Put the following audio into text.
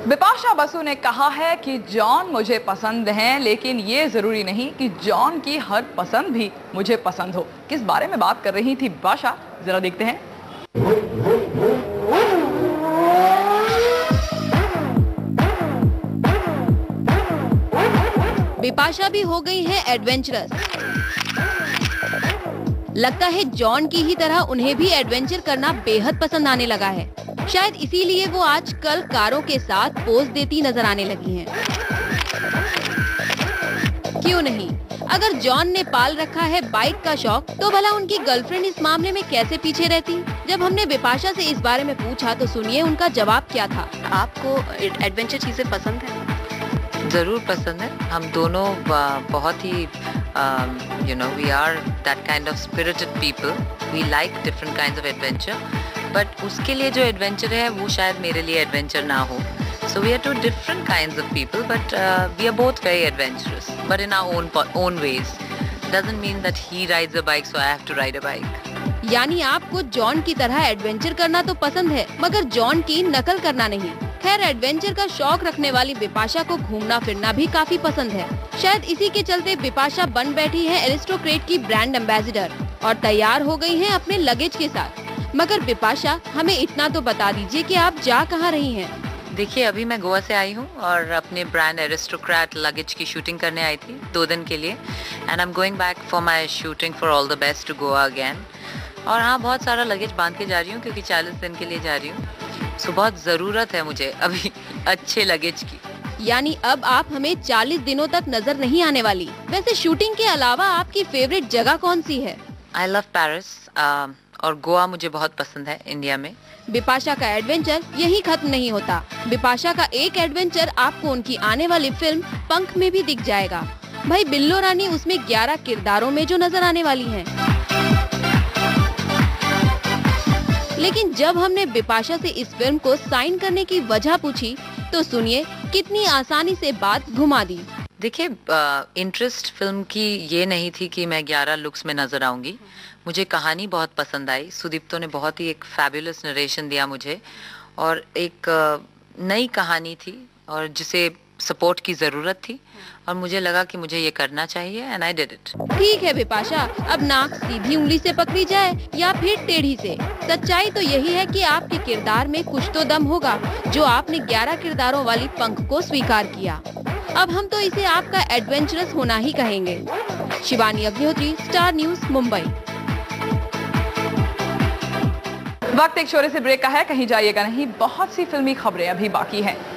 बिपाशा बसु ने कहा है कि जॉन मुझे पसंद हैं, लेकिन ये जरूरी नहीं कि जॉन की हर पसंद भी मुझे पसंद हो। किस बारे में बात कर रही थी बिपाशा, जरा देखते हैं। बिपाशा भी हो गई है एडवेंचरस। लगता है जॉन की ही तरह उन्हें भी एडवेंचर करना बेहद पसंद आने लगा है। शायद इसीलिए वो आजकल कारों के साथ पोज देती नजर आने लगी हैं। क्यों नहीं, अगर जॉन ने पाल रखा है बाइक का शौक, तो भला उनकी गर्लफ्रेंड इस मामले में कैसे पीछे रहती। जब हमने बिपाशा से इस बारे में पूछा तो सुनिए उनका जवाब क्या था। आपको एडवेंचर चीजें पसंद है? ज़रूर पसंद है। हम दोनों बहुत ही we are that kind of spirited people. We like different kinds of adventure. But उसके लिए जो adventure है वो शायद मेरे लिए adventure ना हो. So we are two different kinds of people, but we are both very adventurous, but in our own ways. Doesn't mean that he rides a bike, so I have to ride a bike. यानी आपको John की तरह adventure करना तो पसंद है, मगर John की नकल करना नहीं। खैर, एडवेंचर का शौक रखने वाली बिपाशा को घूमना फिरना भी काफी पसंद है। शायद इसी के चलते बिपाशा बन बैठी है एरिस्टोक्रेट की ब्रांड एम्बेसडर और तैयार हो गई हैं अपने लगेज के साथ। मगर बिपाशा, हमें इतना तो बता दीजिए कि आप जा कहाँ रही हैं? देखिए, अभी मैं गोवा से आई हूँ और अपने ब्रांड एरिस्टोक्रेट लगेज की शूटिंग करने आई थी 2 दिन के लिए। And I am going back for my shooting for all the best to Goa again. और हाँ, बहुत सारा लगेज बांध के जा रही हूँ क्योंकि 40 दिन के लिए जा रही हूँ। सो बहुत ज़रूरत है मुझे अभी अच्छे लगेज की। यानी अब आप हमें 40 दिनों तक नजर नहीं आने वाली। वैसे शूटिंग के अलावा आपकी फेवरेट जगह कौन सी है? आई लव पेरिस और गोवा मुझे बहुत पसंद है इंडिया में। बिपाशा का एडवेंचर यही खत्म नहीं होता। बिपाशा का एक एडवेंचर आपको उनकी आने वाली फिल्म पंख में भी दिख जाएगा। भाई बिल्लो रानी उसमें 11 किरदारों में जो नजर आने वाली हैं। लेकिन जब हमने बिपाशा से इस फिल्म को साइन करने की वजह पूछी तो सुनिए कितनी आसानी से बात घुमा दी। देखिए, इंटरेस्ट फिल्म की ये नहीं थी कि मैं 11 लुक्स में नजर आऊंगी। मुझे कहानी बहुत पसंद आई। सुदीप्तो ने बहुत ही एक फैबुलस नरेशन दिया मुझे और एक नई कहानी थी और जिसे सपोर्ट की जरूरत थी और मुझे लगा कि मुझे ये करना चाहिए एंड आई डिड इट। ठीक है बिपाशा, अब नाक सीधी उंगली से पकड़ी जाए या फिर टेढ़ी से। सच्चाई तो यही है कि आपके किरदार में कुछ तो दम होगा जो आपने 11 किरदारों वाली पंख को स्वीकार किया। अब हम तो इसे आपका एडवेंचरस होना ही कहेंगे। Shivani Agnihotri, Star News, Mumbai. वक्त एक छोटे से ब्रेक का है, कहीं जाइएगा नहीं, बहुत सी फिल्मी खबरें अभी बाकी हैं।